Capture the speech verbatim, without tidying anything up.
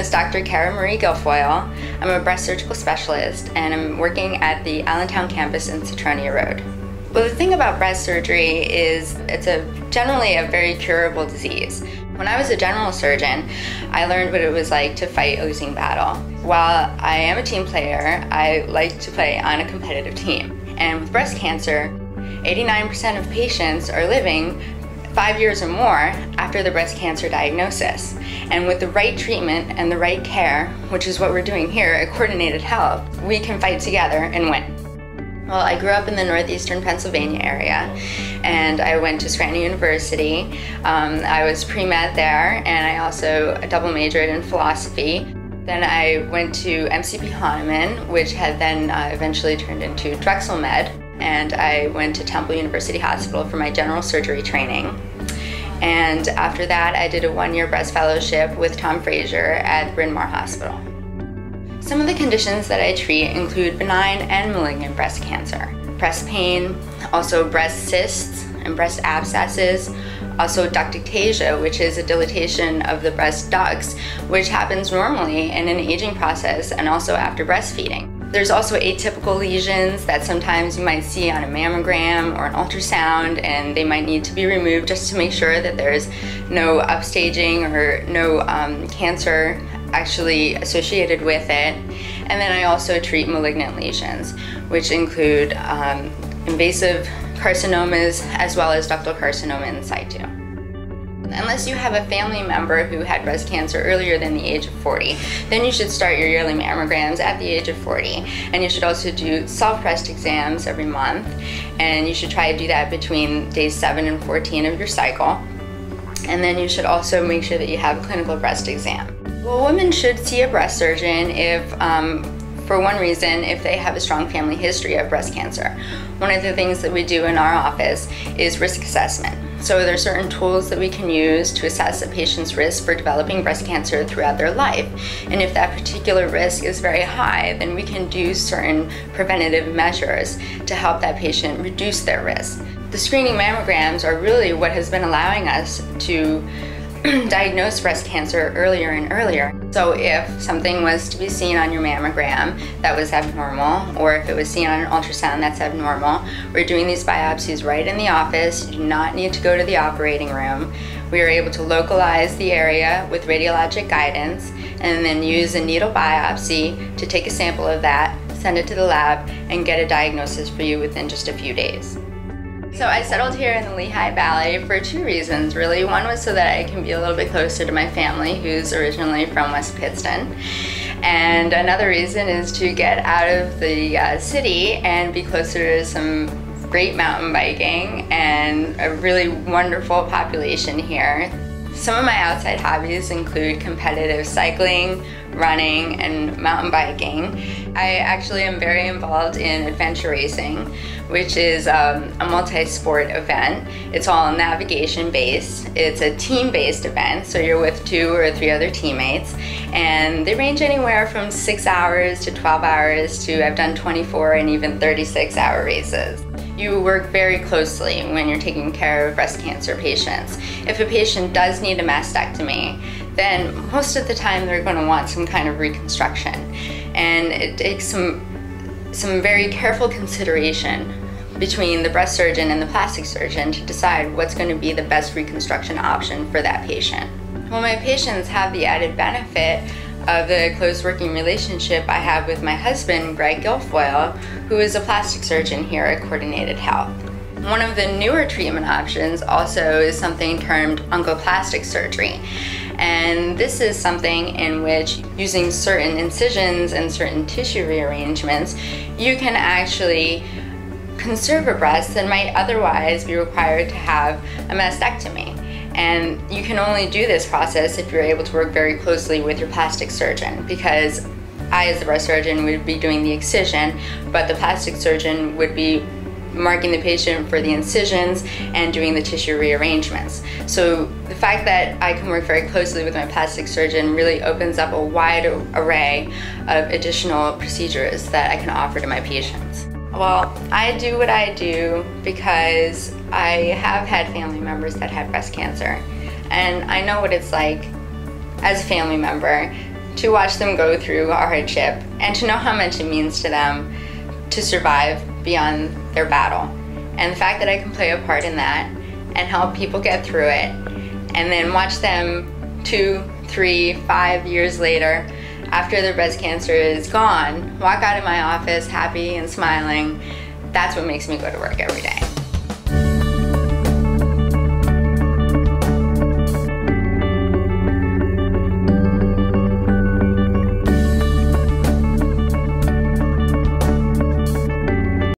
is Doctor Cara Marie Guilfoyle. I'm a breast surgical specialist and I'm working at the Allentown campus in Citronia Road. Well, the thing about breast surgery is it's a generally a very curable disease. When I was a general surgeon, I learned what it was like to fight a losing battle. While I am a team player, I like to play on a competitive team. And with breast cancer, eighty-nine percent of patients are living five years or more after the breast cancer diagnosis. And with the right treatment and the right care, which is what we're doing here at Coordinated Health, we can fight together and win. Well, I grew up in the northeastern Pennsylvania area, and I went to Scranton University. Um, I was pre-med there, and I also double majored in philosophy. Then I went to M C P Hahnemann, which had then uh, eventually turned into Drexel Med, and I went to Temple University Hospital for my general surgery training. And after that, I did a one-year breast fellowship with Tom Fraser at Bryn Mawr Hospital. Some of the conditions that I treat include benign and malignant breast cancer, breast pain, also breast cysts and breast abscesses, also ductectasia, which is a dilatation of the breast ducts, which happens normally in an aging process and also after breastfeeding. There's also atypical lesions that sometimes you might see on a mammogram or an ultrasound, and they might need to be removed just to make sure that there's no upstaging or no um, cancer actually associated with it. And then I also treat malignant lesions, which include um, invasive carcinomas as well as ductal carcinoma in situ. Unless you have a family member who had breast cancer earlier than the age of forty, then you should start your yearly mammograms at the age of forty. And you should also do self-breast exams every month, and you should try to do that between days seven and fourteen of your cycle. And then you should also make sure that you have a clinical breast exam. Well, women should see a breast surgeon if, um, for one reason, if they have a strong family history of breast cancer. One of the things that we do in our office is risk assessment. So there are certain tools that we can use to assess a patient's risk for developing breast cancer throughout their life. And if that particular risk is very high, then we can do certain preventative measures to help that patient reduce their risk. The screening mammograms are really what has been allowing us to diagnose breast cancer earlier and earlier. So if something was to be seen on your mammogram that was abnormal, or if it was seen on an ultrasound that's abnormal, we're doing these biopsies right in the office. You do not need to go to the operating room. We are able to localize the area with radiologic guidance and then use a needle biopsy to take a sample of that, send it to the lab, and get a diagnosis for you within just a few days. So I settled here in the Lehigh Valley for two reasons, really. One was so that I can be a little bit closer to my family, who's originally from West Pittston. And another reason is to get out of the uh, city and be closer to some great mountain biking and a really wonderful population here. Some of my outside hobbies include competitive cycling, running, and mountain biking. I actually am very involved in adventure racing, which is um, a multi-sport event. It's all navigation based. It's a team-based event, so you're with two or three other teammates, and they range anywhere from six hours to twelve hours to I've done twenty-four and even thirty-six hour races. You work very closely when you're taking care of breast cancer patients. If a patient does need a mastectomy, then most of the time they're going to want some kind of reconstruction. And it takes some, some very careful consideration between the breast surgeon and the plastic surgeon to decide what's going to be the best reconstruction option for that patient. Well, my patients have the added benefit of the close working relationship I have with my husband, Greg Guilfoyle, who is a plastic surgeon here at Coordinated Health. One of the newer treatment options also is something termed oncoplastic surgery. And this is something in which, using certain incisions and certain tissue rearrangements, you can actually conserve a breast that might otherwise be required to have a mastectomy. And you can only do this process if you're able to work very closely with your plastic surgeon, because I, as the breast surgeon, would be doing the excision, but the plastic surgeon would be marking the patient for the incisions and doing the tissue rearrangements. So the fact that I can work very closely with my plastic surgeon really opens up a wide array of additional procedures that I can offer to my patients. Well, I do what I do because I have had family members that had breast cancer, and I know what it's like as a family member to watch them go through a hardship and to know how much it means to them to survive beyond their battle. And the fact that I can play a part in that and help people get through it, and then watch them two, three, five years later, after their breast cancer is gone, walk out of my office happy and smiling, that's what makes me go to work every day.